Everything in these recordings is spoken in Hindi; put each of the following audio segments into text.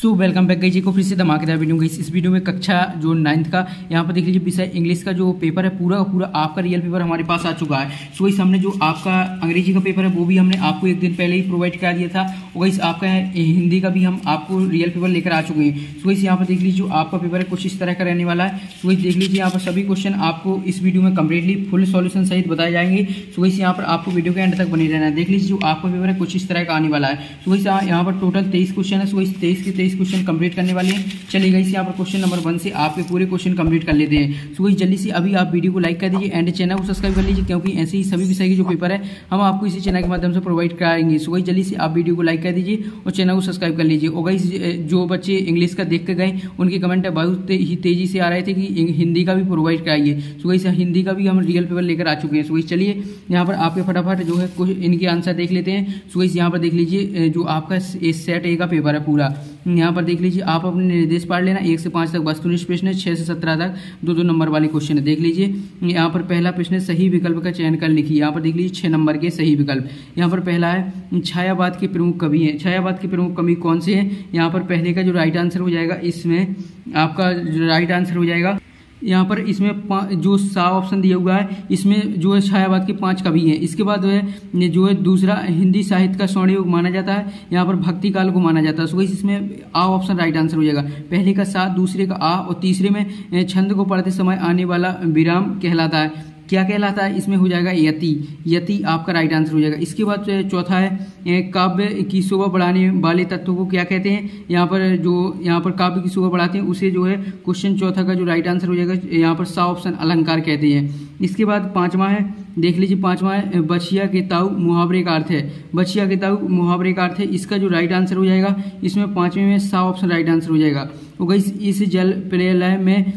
सो वेलकम बैक जी को फिर से धमाकेदार वीडियो गई। इस वीडियो में कक्षा जो 9th का यहाँ पर देख लीजिए विषय इंग्लिश का जो पेपर है पूरा का पूरा आपका रियल पेपर हमारे पास आ चुका है। सो इस हमने जो आपका अंग्रेजी का पेपर है वो भी हमने आपको एक दिन पहले ही प्रोवाइड करा दिया था। और इस आपका हिंदी का भी हम आपको रियल पेपर लेकर आ चुके हैं। सो इस यहाँ पर देख लीजिए जो आपका पेपर है कुछ इस तरह का रहने वाला है। सो इस देख लीजिए यहाँ पर सभी क्वेश्चन आपको इस वीडियो में कम्प्लीटली फुल सॉल्यूशन सहित बताए जाएंगे। सो इस यहाँ पर आपको वीडियो के एंड तक बने रहना है। देख लीजिए जो आपका पेपर है कुछ इस तरह का आने वाला है। सो इस यहाँ पर टोटल 23 क्वेश्चन है। सो इस 23 के 23 क्वेश्चन कंप्लीट करने वाले हैं। चलिए इस यहाँ पर क्वेश्चन नंबर 1 से आपके पूरे क्वेश्चन कंप्लीट कर लेते हैं। सो इस जल्दी से अभी आप वीडियो को लाइक कर दीजिए एंड चैनल को सब्सक्राइब कर लीजिए, क्योंकि ऐसे ही सभी विषय के जो पेपर है हम आपको इसी चैनल के माध्यम से प्रोवाइड कराएंगे। सो जल्दी से आप वीडियो को लाइक कर दीजिए और चैनल को सब्सक्राइब कर लीजिए। और जो बच्चे इंग्लिश का देख कर गए उनके कमेंट बहुत ही तेजी से आ रहे थे कि हिंदी का भी प्रोवाइड कराइए। सो इस हिंदी का भी हम रियल पेपर लेकर आ चुके हैं। सो चलिए यहाँ पर आपके फटाफट जो है कुछ इनके आंसर देख लेते हैं। सो इस यहाँ पर देख लीजिए जो आपका सेट ए का पेपर है पूरा, यहाँ पर देख लीजिए आप अपने निर्देश पढ़ लेना। 1 से 5 तक वस्तुनिष्ठ प्रश्न है, 6 से 17 तक 2-2 नंबर वाले क्वेश्चन है। देख लीजिए यहाँ पर पहला प्रश्न है सही विकल्प का चयन कर लिखिए। यहाँ पर देख लीजिए 6 नंबर के सही विकल्प। यहाँ पर पहला है छायावाद के प्रमुख कवि हैं। छायावाद के प्रमुख कवि कौन से हैं? यहाँ पर पहले का जो राइट आंसर हो जाएगा, इसमें आपका राइट आंसर हो जाएगा यहाँ पर इसमें जो सा ऑप्शन दिया हुआ है इसमें जो है छायावाद के 5 कवि हैं। इसके बाद जो है दूसरा हिंदी साहित्य का स्वर्ण युग माना जाता है। यहाँ पर भक्ति काल को माना जाता है। सो इसमें आ ऑप्शन राइट आंसर हो जाएगा। पहले का सा, दूसरे का आ और तीसरे में छंद को पढ़ते समय आने वाला विराम कहलाता है। क्या कहलाता है? इसमें हो जाएगा यति। यति आपका राइट आंसर हो जाएगा। इसके बाद चौथा है काव्य की शोभा बढ़ाने वाले तत्वों को क्या कहते हैं? यहाँ पर काव्य की शोभा बढ़ाते हैं उसे जो है क्वेश्चन चौथा का जो राइट आंसर हो जाएगा यहाँ पर सा ऑप्शन अलंकार कहते हैं। इसके बाद 5वां है, देख लीजिए 5वां है बछिया के ताऊ मुहावरे का अर्थ है। बछिया के ताऊ मुहावरे का अर्थ है, इसका जो राइट आंसर हो जाएगा इसमें 5वें में सा ऑप्शन राइट आंसर हो जाएगा। तो इस जल प्रलय में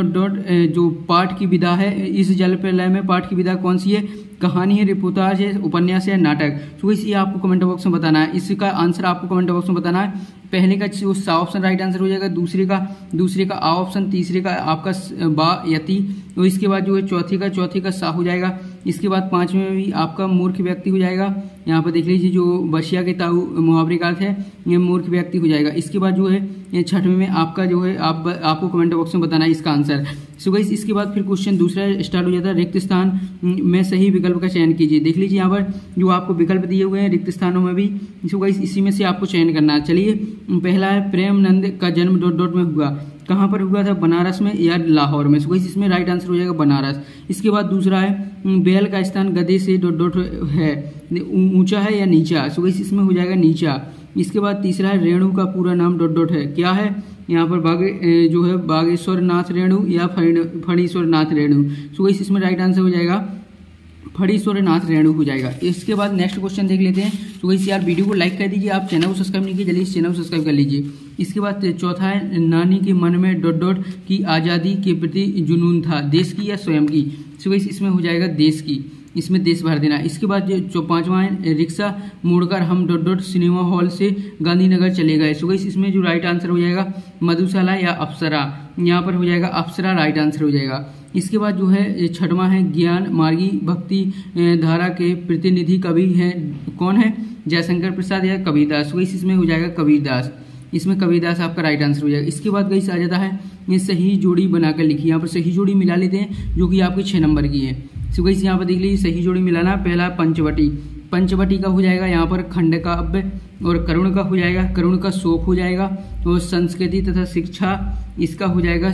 जो पाठ की विधा है, इस जल प्रलय में पाठ की विधा कौन सी है? कहानी है, रिपोर्टाज है, उपन्यास है, नाटक। तो ये आपको कमेंट बॉक्स में बताना है। इसका आंसर आपको कमेंट बॉक्स में बताना है। पहले का सा ऑप्शन राइट आंसर हो जाएगा, दूसरे का आ ऑप्शन, तीसरे का आपका बा यति, और इसके बाद जो है चौथे का सा हो जाएगा। इसके बाद 5वें में भी आपका मूर्ख व्यक्ति हो जाएगा। यहाँ पर देख लीजिए जो बछिया के ताऊ मुहावरे का अर्थ है ये मूर्ख व्यक्ति हो जाएगा। इसके बाद जो है 6वें में आपका जो है आपको कमेंट बॉक्स में बताना है इसका आंसर। सो गाइस इसके बाद फिर क्वेश्चन दूसरा स्टार्ट हो जाता है, रिक्त स्थान में सही विकल्प का चयन कीजिए। देख लीजिए यहाँ पर जो आपको विकल्प दिए हुए हैं रिक्त स्थानों में भी। सो गाइस इसी में से आपको चयन करना है। चलिए पहला है प्रेमनंद का जन्म ... में हुआ। कहाँ पर हुआ था? बनारस में या लाहौर में। सो इसमें राइट आंसर हो जाएगा बनारस। इसके बाद दूसरा है बैल का स्थान गधे से ... है, ऊंचा है या नीचा? सो इसमें हो जाएगा नीचा। इसके बाद तीसरा है रेणु का पूरा नाम ... है। क्या है? यहाँ पर जो है बागेश्वर नाथ रेणु या फणीश्वर नाथ रेणु। सो इसमें राइट आंसर हो जाएगा फणीश्वर नाथ रेणु हो जाएगा। इसके बाद नेक्स्ट क्वेश्चन देख लेते हैं। तो इस यार वीडियो को लाइक कर दीजिए, आप चैनल को सब्सक्राइब नहीं किए जल्दी इस चैनल को सब्सक्राइब कर लीजिए। इसके बाद चौथा है नानी के मन में ... की आज़ादी के प्रति जुनून था, देश की या स्वयं की? सो इसमें हो जाएगा देश की, इसमें देश भर देना। इसके बाद जो 5वां है रिक्शा मोड़कर हम ... सिनेमा हॉल से गांधीनगर चले गए। सो इसमें जो राइट आंसर हो जाएगा मधुशाला या अप्सरा। यहाँ पर हो जाएगा अप्सरा राइट आंसर हो जाएगा। इसके बाद जो है 6वां है ज्ञान मार्गी भक्ति धारा के प्रतिनिधि कवि हैं कौन है? जयशंकर प्रसाद या कबीरदास। सो इसमें हो जाएगा कबीरदास। इसमें कबीरदास आपका राइट आंसर हो जाएगा। इसके बाद गई आ जाता है ये सही जोड़ी बनाकर लिखिए। यहाँ पर सही जोड़ी मिला लेते हैं जो कि आपकी 6 नंबर की है। सो गई यहाँ पर देख लीजिए सही जोड़ी मिलाना। पहला पंचवटी, पंचवटी का हो जाएगा यहाँ पर खंड काव्य, और करुण का हो जाएगा करुण का शोक हो जाएगा, और संस्कृति तथा शिक्षा इसका हो जाएगा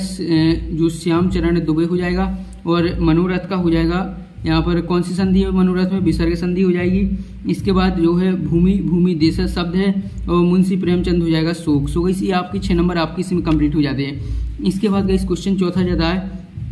जो श्याम चरण दुबे हो जाएगा, और मनोरथ का हो जाएगा यहाँ पर कौन सी संधि है मनोरथ में? विसर्ग संधि हो जाएगी। इसके बाद जो है भूमि देश शब्द है, और मुंशी प्रेमचंद हो जाएगा शोक। सो इसी आपकी 6 नंबर आपकी इसमें कंप्लीट हो जाते हैं। इसके बाद इस क्वेश्चन चौथा जाता है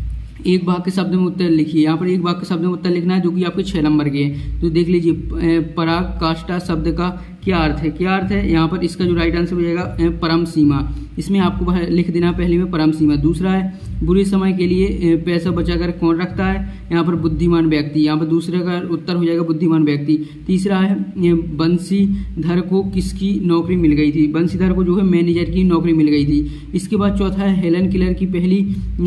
एक वाक्य शब्द में उत्तर लिखिए। यहाँ पर एक वाक्य शब्द में उत्तर लिखना है जो कि आपके 6 नंबर के हैं। तो देख लीजिए पराकाष्ठा शब्द का क्या अर्थ है? क्या अर्थ है? यहाँ पर इसका जो राइट आंसर हो जाएगा परम सीमा। इसमें आपको लिख देना पहले में परम सीमा। दूसरा है बुरे समय के लिए पैसा बचाकर कौन रखता है? यहाँ पर बुद्धिमान व्यक्ति। यहाँ पर दूसरे का उत्तर हो जाएगा बुद्धिमान व्यक्ति। तीसरा है बंसीधर को किसकी नौकरी मिल गई थी? बंसीधर को जो है मैनेजर की नौकरी मिल गई थी। इसके बाद चौथा है हेलन किलर की पहली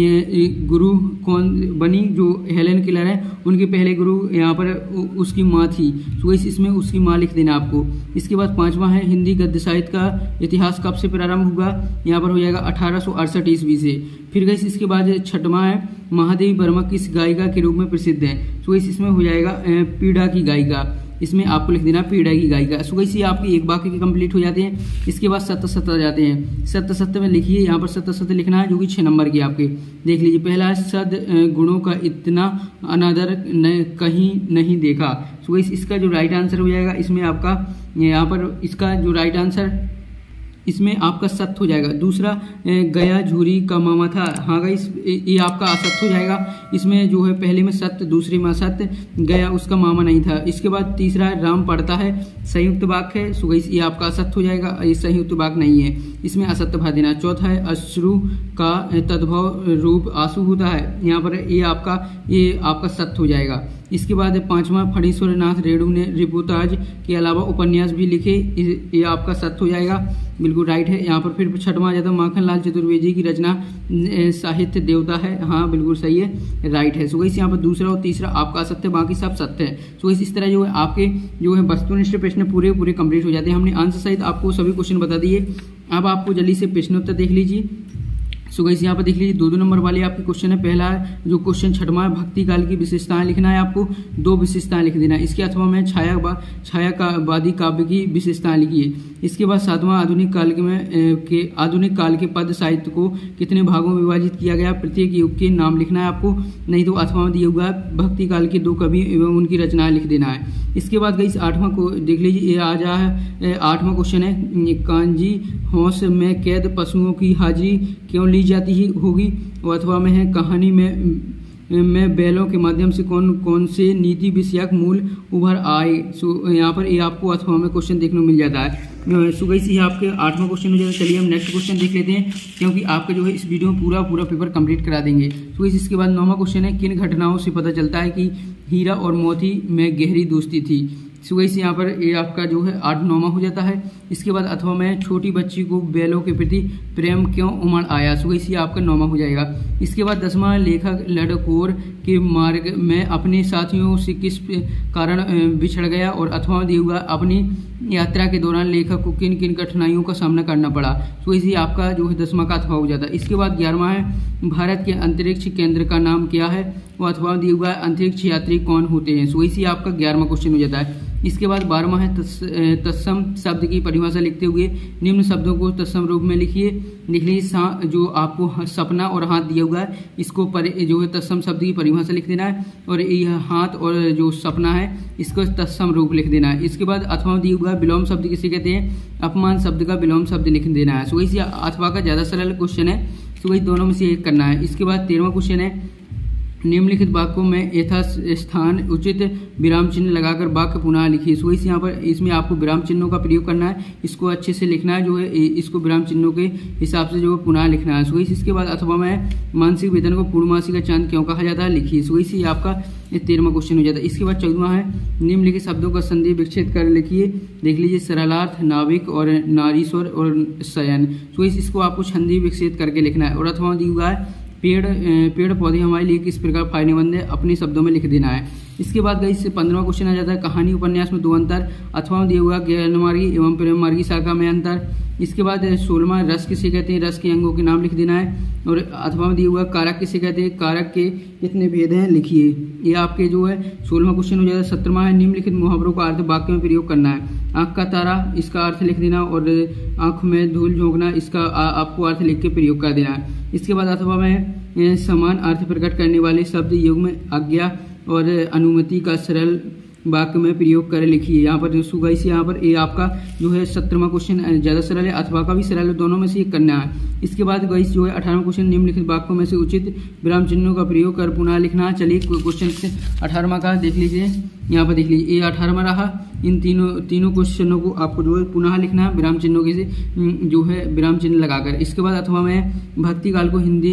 गुरु कौन बनी? जो हेलन किलर है उनके पहले गुरु यहाँ पर उसकी माँ थी। तो इसमें उसकी माँ लिख देना आपको। इसके बाद 5वां है हिंदी गद्य साहित्य का इतिहास कब से प्रारंभ हुआ, यहाँ पर हो जाएगा 1868 ईस्वी से। फिर गाइस इसके बाद 6वां है महादेवी वर्मा किस गायिका के रूप में प्रसिद्ध है, तो गाइस इसमें हो जाएगा पीड़ा की गायिका, इसमें आपको लिख देना पीड़ा की गायिका। सो गाइस ये आपके एक वाक्य के कंप्लीट हो जाते हैं। इसके बाद 7 जाते हैं। 7 में लिखिए, यहाँ पर 7 लिखना है जो कि 6 नंबर के आपके देख लीजिए। पहला है सद गुणों का इतना अनादर कहीं नहीं देखा। सो गाइस इसका जो राइट आंसर हो जाएगा इसमें आपका यहाँ पर इसका जो राइट आंसर इसमें आपका सत्य हो जाएगा। दूसरा गया झूरी का मामा था, हाँ गाइस ये आपका असत्य हो जाएगा। इसमें जो है पहले में सत्य दूसरे में असत्य, गया उसका मामा नहीं था। इसके बाद तीसरा राम पढ़ता है संयुक्त वाक्य है, सो गाइस ये आपका असत्य हो जाएगा, ये संयुक्त वाक्य नहीं है, इसमें असत्य भर देना। चौथा है अश्रु का तद्भव रूप आंसू होता है, यहाँ पर ये आपका सत्य हो जाएगा। इसके बाद 5वां फणीश्वर नाथ रेणु ने रिपोर्टाज के अलावा उपन्यास भी लिखे, ये आपका सत्य हो जाएगा, बिल्कुल राइट है। यहाँ पर फिर 6वां आ जाता है माखन लाल चतुर्वेदी की रचना साहित्य देवता है, हाँ बिल्कुल सही है, राइट है। सो गाइस यहाँ पर दूसरा और तीसरा आपका असत्य है, बाकी सब सत्य है। सो गाइस इस तरह जो है आपके जो है वस्तुनिष्ठ प्रश्न पूरे कंप्लीट हो जाते हैं। हमने आंसर सहित आपको सभी क्वेश्चन बता दिए। अब आपको जल्दी से प्रश्नोत्तर देख लीजिए। सो गाइस यहाँ पर देख लीजिए 2 नंबर वाले आपके क्वेश्चन है। पहला जो क्वेश्चन 6वां है भक्ति काल की विशेषताएं लिखना है, आपको 2 विशेषताएं लिख देना है। इसके अथवा में छायावादी काव्य की विशेषताएं लिखिए। इसके बाद 7वां आधुनिक काल के पद साहित्य को कितने भागों में विभाजित किया गया, प्रत्येक युग के नाम लिखना है आपको, नहीं तो अथवा में दिया हुआ है भक्ति काल के 2 कवि एवं उनकी रचनाएं लिख देना है। इसके बाद गाइस 8वां को देख लीजिए, ये आ जा है 8वां क्वेश्चन है कांजी हौस में कैद पशुओं की हाजिरी क्यों ली जाती होगी, और अथवा में है कहानी में बैलों के माध्यम से कौन कौन से नीति विषयक मूल उभर आए। सो यहाँ पर ये आपको अथवा में क्वेश्चन देखने को मिल जाता है। सो गाइस ये आपके 8वां क्वेश्चन हो जाता है। चलिए हम नेक्स्ट क्वेश्चन देख लेते हैं, क्योंकि आपका जो है इस वीडियो में पूरा पेपर कंप्लीट करा देंगे। सो गाइस इसके बाद 9वां क्वेश्चन है किन घटनाओं से पता चलता है कि हीरा और मोती में गहरी दोस्ती थी। सो गाइस यहाँ पर ये आपका जो है 8-9वां हो जाता है। इसके बाद अथवा में छोटी बच्ची को बैलों के प्रति प्रेम क्यों उमड़ आया, सो गाइस ये आपका 9वां हो जाएगा। इसके बाद 10वां लेखक लडकोर के मार्ग में अपने साथियों से किस कारण बिछड़ गया, और अथवा दिया हुआ अपनी यात्रा के दौरान लेखक को किन किन कठिनाइयों का सामना करना पड़ा। सो इसी आपका जो है 10वां का अथवा हो जाता है। इसके बाद 11वां है भारत के अंतरिक्ष केंद्र का नाम क्या है, वो अथवा दिया हुआ अंतरिक्ष यात्री कौन होते हैं। सो इसी आपका 11वां क्वेश्चन हो जाता है। इसके बाद 12वां है तत्सम शब्द की परिभाषा लिखते हुए निम्न शब्दों को तत्सम रूप में लिखिए। लिख लीजिए जो आपको सपना और हाथ दिया हुआ है इसको जो है तत्सम शब्द की परिभाषा लिख देना है, और यह हाथ और जो सपना है इसको तत्सम रूप लिख देना है। इसके बाद अथवा दिया हुआ विलोम शब्द किसे कहते हैं, अपमान शब्द का विलोम शब्द लिख देना है। सो इसी अथवा का ज्यादा सरल क्वेश्चन है, सो वही दोनों में से एक करना है। इसके बाद 13वां क्वेश्चन है निम्नलिखित वाक्यों में यथास्थान उचित विराम चिन्ह लगाकर वाक्य पुनः लिखिए। सो इस यहाँ पर इसमें आपको विराम चिन्हों का प्रयोग करना है, इसको अच्छे से लिखना है, जो है इसको विराम चिन्हों के हिसाब से जो है पुनः लिखना है। सो इसके बाद अथवा में मानसिक वेतन को पूर्णमासी का चांद क्यों कहा जाता है, लिखिए। सो इसी आपका 13वां क्वेश्चन हो जाता है। इसके बाद 14वां है निम्नलिखित शब्दों का संधि विच्छेद कर लिखिए। देख लीजिए सरलार्थ, नाविक और नारीश्वर और शयन। सो इसको आपको संधि विच्छेद करके लिखना है। और अथवा दी हुआ है पेड़ पौधे हमारे लिए किस प्रकार फायदेमंद है, अपने शब्दों में लिख देना है। इसके बाद गाइस 15वां क्वेश्चन आ जाता है कहानी उपन्यास में 2 अंतर, अथवा दिया हुआ ज्ञान मार्गी एवं प्रेम मार्गी शाखा में अंतर। इसके बाद 16वां रस किसे कहते हैं, रस के अंगों के नाम लिख देना है। और अथवा में दिया हुआ कारक किसे कहते हैं, कारक के कितने भेद हैं, लिखिए। ये आपके जो है 16वां क्वेश्चन हो जाता है। 17वां है निम्नलिखित मुहावरों का अर्थ वाक्य में प्रयोग करना है। आंख का तारा इसका अर्थ लिख देना, और आंख में धूल झोंकना इसका आपको अर्थ लिख के प्रयोग कर देना है। इसके बाद अथवा में समान अर्थ प्रकट करने वाले शब्द युग में आज्ञा और अनुमति का सरल वाक्य में प्रयोग कर लिखिए। यहाँ पर जो गाइस यहाँ पर ये आपका जो है 17वां क्वेश्चन ज्यादा सरल है, अथवा का भी सरल है, दोनों में से एक करना है। इसके बाद गाइस जो है 18वां क्वेश्चन निम्नलिखित वाक्यों में से उचित विराम चिन्हों का प्रयोग कर पुनः लिखना। चलिए क्वेश्चन 18वां का देख लीजिए, यहाँ पर देख लीजिए ये 18वां रहा। इन तीनों क्वेश्चनों को आपको जो है पुनः लिखना है विराम चिन्हों के से जो है विराम चिन्ह लगाकर। इसके बाद अथवा में भक्ति काल को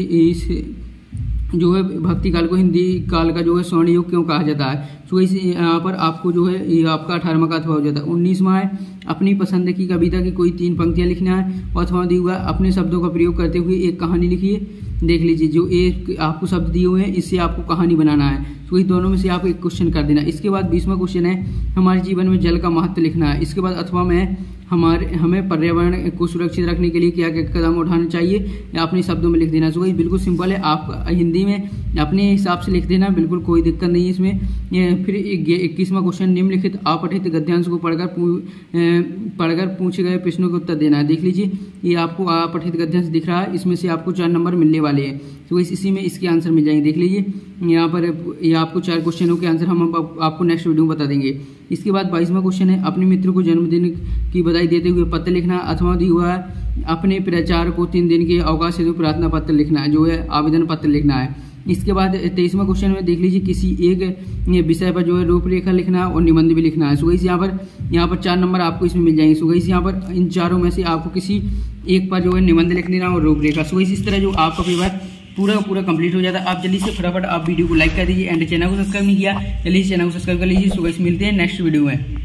हिंदी काल का जो है स्वर्ण युग क्यों कहा जाता है। तो इस यहाँ पर आपको जो है ये आपका 18वां का अथवा हो जाता है। 19वां है अपनी पसंद की कविता की कोई 3 पंक्तियां लिखना है, और अथवा दी हुआ अपने शब्दों का प्रयोग करते हुए एक कहानी लिखिए। देख लीजिए जो एक आपको शब्द दिए हुए हैं इससे आपको कहानी बनाना है, तो इस दोनों में से आप एक क्वेश्चन कर देना। इसके बाद 20वां क्वेश्चन है हमारे जीवन में जल का महत्व लिखना है। इसके बाद अथवा में हमें पर्यावरण को सुरक्षित रखने के लिए क्या क्या कदम उठाने चाहिए अपने शब्दों में लिख देना। सो बिल्कुल सिंपल है, आप हिंदी में अपने हिसाब से लिख देना, बिल्कुल कोई दिक्कत नहीं है इसमें। फिर 21वां क्वेश्चन निम्नलिखित अपठित गद्यांश को पढ़कर पूछे गए प्रश्नों के उत्तर देना है। देख लीजिए ये आपको अपठित गद्यांश दिख रहा है, इसमें से आपको 4 नंबर मिलने वाले हैं, तो इसी में इसके आंसर मिल जाएंगे। देख लीजिए यहाँ पर ये आपको 4 क्वेश्चनों के आंसर हम आपको नेक्स्ट वीडियो में बता देंगे। इसके बाद 22वां क्वेश्चन है अपने मित्र को जन्मदिन की बधाई देते हुए पत्र लिखना, अथवा दिया हुआ है अपने प्रचार को 3 दिन के अवकाश हेतु प्रार्थना पत्र लिखना है, जो है आवेदन पत्र लिखना है। इसके बाद 23वां क्वेश्चन में देख लीजिए किसी एक विषय पर जो है रूपरेखा लिखना है और निबंध भी लिखना है। सो गाइस यहाँ पर 4 नंबर आपको इसमें मिल जाएंगे। सो गाइस यहाँ पर इन चारों में से आपको किसी एक पर जो है निबंध लिख देना और रूपरेखा। सो गाइस इस तरह जो आपका पेपर पूरा कंप्लीट हो जाता है। आप जल्दी से फटाफट आप वीडियो को लाइक कर दीजिए एंड चैनल को सब्सक्राइब नहीं किया जल्दी से चैनल को सब्सक्राइब कर लीजिए। सो गाइस मिलते हैं नेक्स्ट वीडियो में।